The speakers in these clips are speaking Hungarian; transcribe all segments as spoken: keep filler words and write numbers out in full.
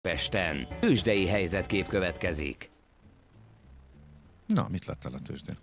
Pesten tőzsdei helyzetkép következik. Na, mit láttál a tőzsdén?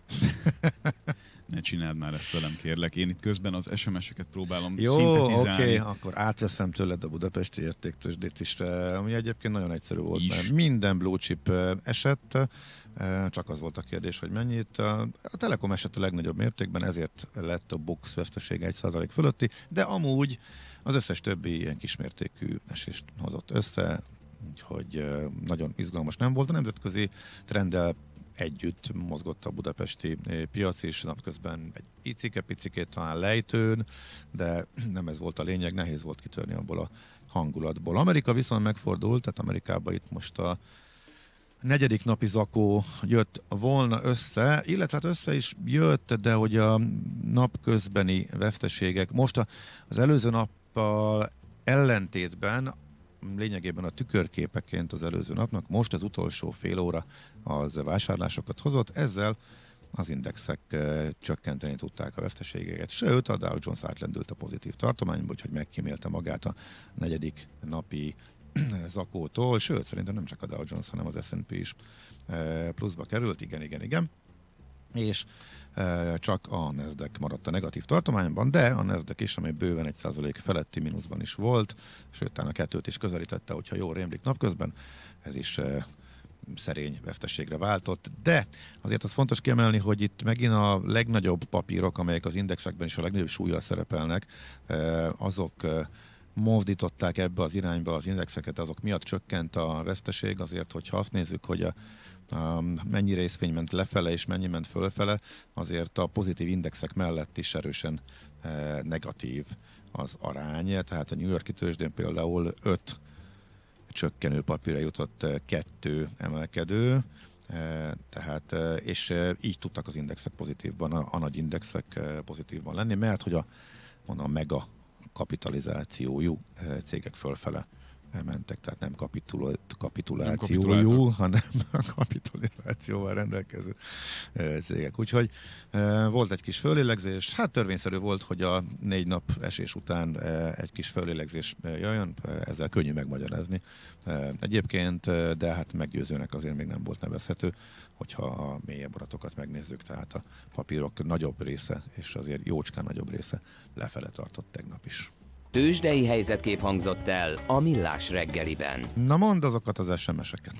Ne csináld már ezt velem, kérlek. Én itt közben az es em es-eket próbálom Jó, szintetizálni. oké, okay, akkor átveszem tőled a budapesti értéktőzsdét is, ami egyébként nagyon egyszerű volt, is. mert minden blue chip esett, csak az volt a kérdés, hogy mennyit. A Telekom esett a legnagyobb mértékben, ezért lett a box vesztesége egy százalék fölötti, de amúgy az összes többi ilyen kismértékű esést hozott össze, úgyhogy nagyon izgalmas nem volt. A nemzetközi trenddel együtt mozgott a budapesti piac, és napközben egy icike-picikét talán lejtőn, de nem ez volt a lényeg, nehéz volt kitörni abból a hangulatból. Amerika viszont megfordult, tehát Amerikában itt most a negyedik napi zakó jött volna össze, illetve hát össze is jött, de hogy a napközbeni veszteségek most a, az előző nappal ellentétben lényegében a tükörképeként az előző napnak, most az utolsó fél óra az vásárlásokat hozott, ezzel az indexek uh, csökkenteni tudták a veszteségeket, sőt a Dow Jones átlendült a pozitív tartományba, úgyhogy megkímélte magát a negyedik napi zakótól, sőt szerintem nem csak a Dow Jones, hanem az es and pé is uh, pluszba került, igen, igen, igen, és uh, csak a Nasdaq maradt a negatív tartományban, de a Nasdaq is, amely bőven egy százalék feletti mínuszban is volt, sőt, talán a kettőt is közelítette, hogyha jól rémlik napközben, ez is uh, szerény veszteségre váltott, de azért az fontos kiemelni, hogy itt megint a legnagyobb papírok, amelyek az indexekben is a legnagyobb súllyal szerepelnek, uh, azok uh, mozdították ebbe az irányba az indexeket, azok miatt csökkent a veszteség, azért, hogyha azt nézzük, hogy a Um, mennyi részvény ment lefele és mennyi ment fölfele, azért a pozitív indexek mellett is erősen eh, negatív az arány, tehát a New York-i tőzsdén például öt csökkenő papírra jutott, kettő emelkedő, eh, tehát, eh, és eh, így tudtak az indexek pozitívban, a, a nagy indexek eh, pozitívban lenni, mert hogy a, mondom, a mega kapitalizációjú eh, cégek fölfele mentek, tehát nem kapitula- kapitulációjú, hanem a kapitalizációval rendelkező e, cégek. Úgyhogy e, volt egy kis fölélegzés, hát törvényszerű volt, hogy a négy nap esés után e, egy kis fölélegzés e, jöjjön, e, ezzel könnyű megmagyarázni. E, egyébként, e, de hát meggyőzőnek azért még nem volt nevezhető, hogyha a mélyebb adatokat megnézzük, tehát a papírok nagyobb része, és azért jócskán nagyobb része lefele tartott tegnap is. Tőzsdei helyzetkép hangzott el a Millás reggeliben. Na mondd azokat az es em es-eket.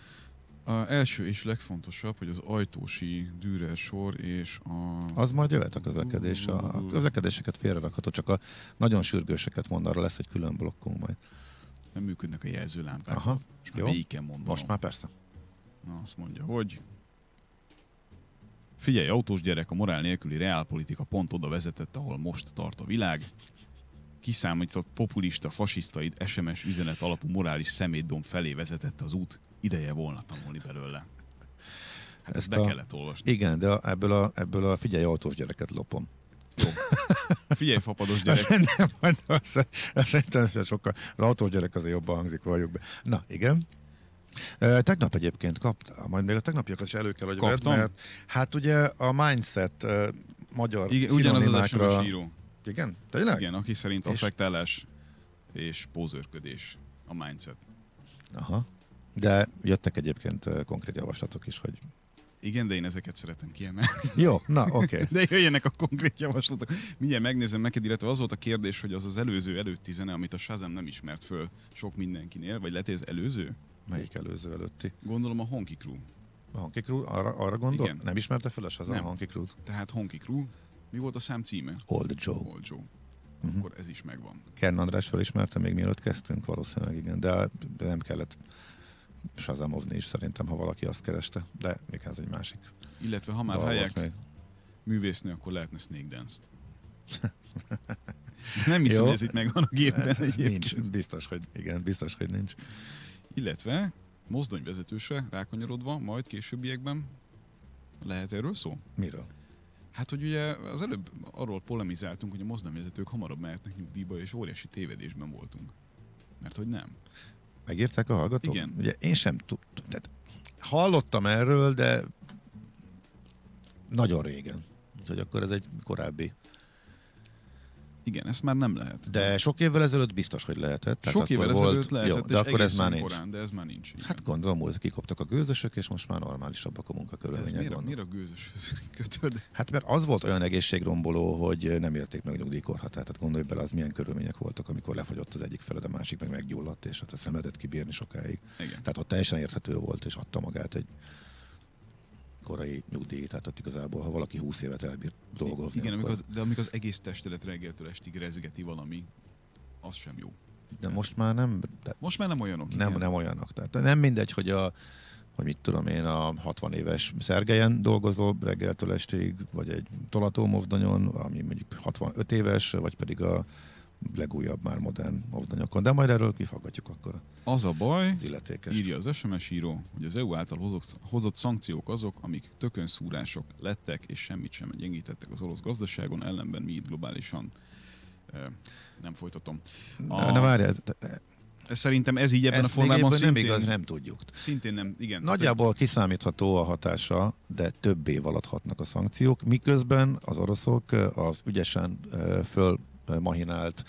A első és legfontosabb, hogy az ajtósi Dürer sor és a... Az majd jöhet a közlekedés. A közlekedéseket félrerakható, csak a nagyon sürgőseket mond, arra lesz egy külön blokkunk majd. Nem működnek a jelzőlámpák. Aha, most már végig kell mondanom. Most már persze. Na, azt mondja, hogy figyelj, autós gyerek, a morál nélküli reálpolitika pont oda vezetett, ahol most tart a világ. Kiszámított populista, fasisztaid es em es üzenet alapú morális szemétdom felé vezetett az út. Ideje volna tanulni belőle. Hát ezt, ezt be a... kellett olvasni. Igen, de ebből a, ebből a figyelj autós gyereket lopom. Jó. Figyelj, fapados gyerek. Nem, majd azt, azt szerintem sokkal. Az autós gyerek azért jobban hangzik, vagyok be. Na, igen. E, tegnap egyébként kaptam, majd még a tegnapiakat is elő kell, hogy vedd, mert hát ugye a mindset e, magyar igen, ugyanaz az es em es író. Igen? Tényleg? Igen, aki szerint affektálás és pózőrködés a mindset. Aha. De jöttek egyébként konkrét javaslatok is, hogy... Igen, de én ezeket szeretem kiemelni. Jó, na, oké. Okay. De jöjjenek a konkrét javaslatok. Mindjárt megnézem neked, illetve az volt a kérdés, hogy az az előző előtti zene, amit a Shazam nem ismert föl sok mindenkinél, vagy lehet, hogy az előző? Melyik előző előtti? Gondolom a Honky Crew. A Honky Crew? Arra, arra gondol? Igen. Nem ismerte fel a Shazam nem. a Honky Crew-t? Tehát Honky Crew. Mi volt a szám címe? Old Joe. Old Joe. Uh-huh. Akkor ez is megvan. Kern András felismerte még mielőtt kezdtünk, valószínűleg igen, de, de nem kellett Shazamozni is szerintem, ha valaki azt kereste, de még ez egy másik. Illetve ha már hallják művésznő, akkor lehetne Snake Dance. Nem hiszem, hogy ez itt megvan a gépben egyébként. Nincs, biztos, hogy igen, biztos, hogy nincs. Illetve mozdonyvezetőse rákanyarodva, majd későbbiekben lehet erről szó? Miről? Hát, hogy ugye az előbb arról polemizáltunk, hogy a mozdonyvezetők hamarabb mehetnek nyugdíjba, és óriási tévedésben voltunk. Mert hogy nem. Megírták a hallgatók? Igen. Ugye én sem tudtam. Tehát hallottam erről, de nagyon régen. Úgyhogy akkor ez egy korábbi Igen, ezt már nem lehet. De sok évvel ezelőtt biztos, hogy lehetett. Tehát Sok évvel ezelőtt volt, lehetett, jó, de akkor ez már nincs. Korán, de ez már nincs. Igen. Hát gondolom, hogy kikoptak a gőzösök, és most már normálisabbak a munkakörülmények. Miért, miért a gőzöshöz kötöd? Hát mert az volt olyan egészségromboló, hogy nem érték meg a nyugdíjkorhatárt. Tehát gondolj bele, az milyen körülmények voltak, amikor lefagyott az egyik feled, a másik meg meggyulladt, és hát ezt nem lehetett kibírni sokáig. Igen. Tehát ott teljesen érthető volt, és adta magát egy korai nyugdíj, tehát ott igazából, ha valaki húsz évet elbír dolgozni. Igen, akkor... amikor az, de amikor az egész testedet reggeltől estig rezgeti valami, az sem jó. De most már nem... De most már nem olyanok. Nem, igen. nem olyanok. Tehát nem mindegy, hogy a hogy mit tudom én, a hatvan éves Szergelyen dolgozol reggeltől estig, vagy egy tolatómozdonyon, ami mondjuk hatvanöt éves, vagy pedig a legújabb már modern mozdonyokon. De majd erről kifaggatjuk akkor. Az a baj, az illetékes. Írja az es em es író, hogy az é u által hozott, hozott szankciók azok, amik tökönszúrások lettek, és semmit sem gyengítettek az orosz gazdaságon, ellenben mi itt globálisan eh, nem folytatom. A... Na várjál, szerintem ez így ebben ezt a formában szintén... nem igaz, nem tudjuk. Szintén nem, igen. Nagyjából tehát... kiszámítható a hatása, de több év alatt hatnak a szankciók, miközben az oroszok az ügyesen föl mahinált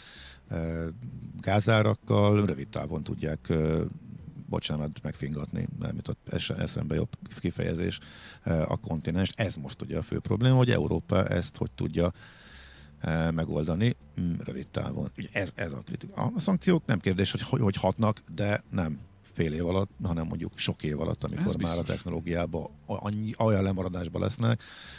gázárakkal rövid távon tudják, bocsánat, megfingatni, nem jutott eszembe jobb kifejezés, a kontinens. Ez most ugye a fő probléma, hogy Európa ezt hogy tudja megoldani rövid távon. Ugye ez, ez a kritika. A szankciók nem kérdés, hogy, hogy hatnak, de nem fél év alatt, hanem mondjuk sok év alatt, amikor már a technológiában annyi, olyan lemaradásban lesznek,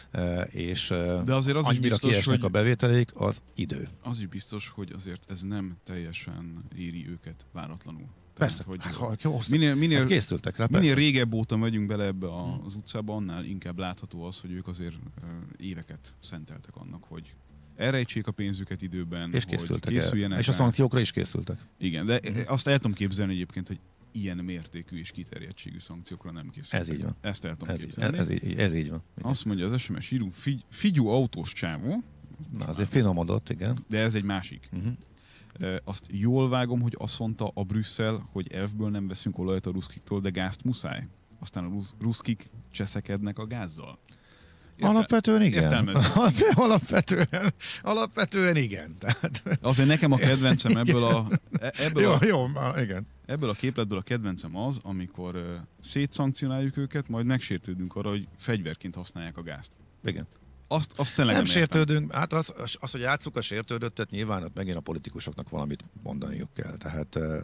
és de azért az annyira is biztos, kiesnek hogy a bevételék, az idő. Az is biztos, hogy azért ez nem teljesen éri őket váratlanul. Persze, hogy hát, ha, jó, minél, minél, hát készültek rá, minél régebb óta megyünk bele ebbe a, az utcába, annál inkább látható az, hogy ők azért éveket szenteltek annak, hogy elrejtsék a pénzüket időben, és készültek hogy készüljenek. És a szankciókra is készültek. Igen, de mm. azt el tudom képzelni egyébként, hogy ilyen mértékű és kiterjedtségű szankciókra nem készültek. Ez így van. Ezt el tudom ez képzelni. Így, ez, így, ez így van. Igen. Azt mondja az es em es író, figy, figyú autós csávó. Na, azért finomodott, igen. De ez egy másik. Uh-huh. E, azt jól vágom, hogy azt mondta a Brüsszel, hogy elfből nem veszünk olajat a ruszkiktól, de gázt muszáj. Aztán a rusz, ruszkik cseszekednek a gázzal. Érte, alapvetően igen. Értelmező. alapvetően, alapvetően igen. Tehát... Azért nekem a kedvencem ebből a, ebből, jó, a, jó, igen. ebből a képletből a kedvencem az, amikor uh, szétszankcionáljuk őket, majd megsértődünk arra, hogy fegyverként használják a gázt. Igen. Azt, azt tényleg nem, nem sértődünk, hát az, az, hogy játsszuk a sértődöttet, nyilván ott megint a politikusoknak valamit mondaniuk kell. Tehát, uh...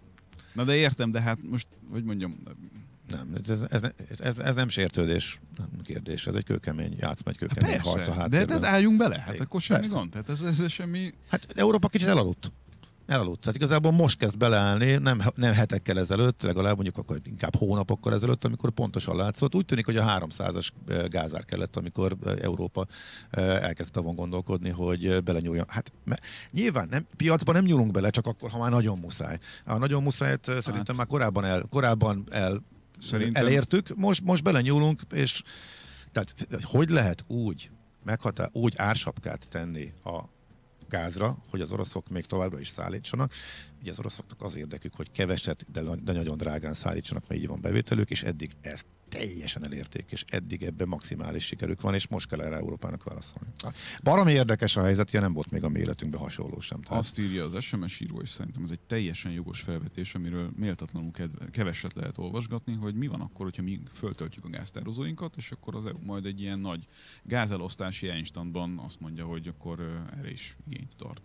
Na de értem, de hát most, hogy mondjam... Nem, ez, ez, ez, ez nem sértődés kérdés, ez egy kőkemény játszma, egy kőkemény persze, harc a háttérben. de, de álljunk bele, hát igen, akkor semmi persze. gond. Tehát ez, ez semmi... Hát Európa kicsit elaludt. Elaludt. Tehát igazából most kezd beleállni, nem, nem hetekkel ezelőtt, legalább mondjuk akkor inkább hónapokkal ezelőtt, amikor pontosan látszott. Úgy tűnik, hogy a háromszázas gázár kellett, amikor Európa elkezdett avon gondolkodni, hogy belenyúljon. Hát nyilván nem, piacban nem nyúlunk bele, csak akkor, ha már nagyon muszáj. A nagyon muszájt hát, szerintem már korábban el, korábban el Szerintem... elértük, most, most belenyúlunk, és tehát hogy lehet úgy meghatár, úgy ársapkát tenni a gázra, hogy az oroszok még továbbra is szállítsanak. Ugye az oroszoknak az érdekük, hogy keveset, de, de nagyon drágán szállítsanak, mert így van bevételük, és eddig ezt teljesen elérték, és eddig ebben maximális sikerük van, és most kell erre Európának válaszolni. Baromi érdekes a helyzet, ilyen nem volt még a mi életünkben hasonló sem. Tehát... Azt írja az es em es író, és szerintem ez egy teljesen jogos felvetés, amiről méltatlanul kedve, keveset lehet olvasgatni, hogy mi van akkor, hogyha mi föltöltjük a gáztározóinkat, és akkor az é u majd egy ilyen nagy gázelosztási Einsteinban azt mondja, hogy akkor uh, erre is igényt tart.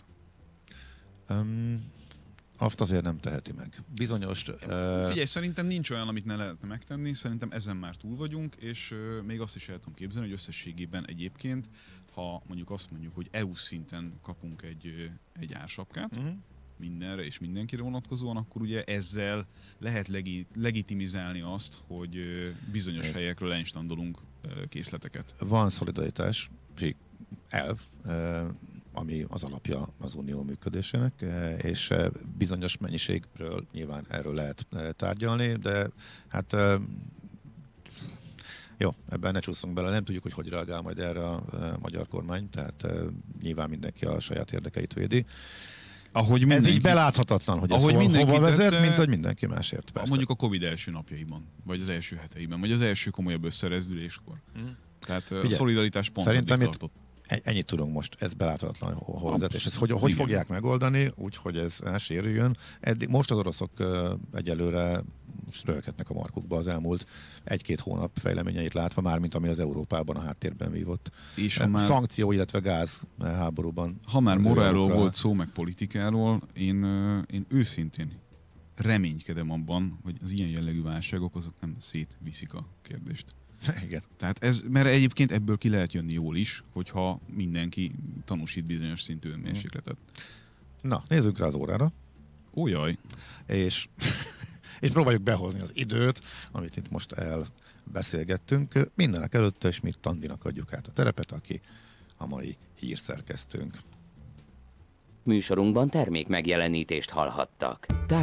Um... Azt azért nem teheti meg. Bizonyos... Uh... Figyelj, szerintem nincs olyan, amit ne lehetne megtenni, szerintem ezen már túl vagyunk, és uh, még azt is el tudom képzelni, hogy összességében egyébként, ha mondjuk azt mondjuk, hogy é u szinten kapunk egy, egy ársapkát, uh-huh. mindenre és mindenkire vonatkozóan, akkor ugye ezzel lehet legi- legitimizálni azt, hogy uh, bizonyos Ezt. helyekről einstandolunk uh, készleteket. Van szolidaritás, elv, uh, ami az alapja az unió működésének, és bizonyos mennyiségről nyilván erről lehet tárgyalni, de hát jó, ebben ne csúszunk bele, nem tudjuk, hogy hogy reagál majd erre a magyar kormány, tehát nyilván mindenki a saját érdekeit védi. Ahogy mindenki, ez így beláthatatlan, hogy ez ahogy hova, hova vezet, tette, mint hogy mindenki másért. Persze. Mondjuk a Covid első napjaiban, vagy az első heteiben, vagy az első komolyabb összerezdüléskor. Mm. Tehát Figyelj, a szolidaritás pont addig tartott. ennyit tudunk most, ez beláthatatlan hol vezet, és ezt hogy, hogy Igen. fogják megoldani, úgyhogy ez elsérüljön. Eddig, most az oroszok uh, egyelőre rölkednek a markukba az elmúlt egy-két hónap fejleményeit látva, már mint ami az Európában a háttérben vívott. És ha már, szankció, illetve gáz háborúban. ha már az morálról eurókra- volt szó, meg politikáról, én, ö, én őszintén reménykedem abban, hogy az ilyen jellegű válságok azok nem szétviszik a kérdést. Igen. Tehát ez, mert egyébként ebből ki lehet jönni jól is, hogyha mindenki tanúsít bizonyos szintű önmérsékletet. Na, nézzünk rá az órára, Ó, jaj, és, és próbáljuk behozni az időt, amit itt most elbeszélgettünk. Mindenek előtte Schmidt Andinak adjuk át a terepet, aki a mai hírszerkesztőnk. Műsorunkban termék megjelenítést hallhattak.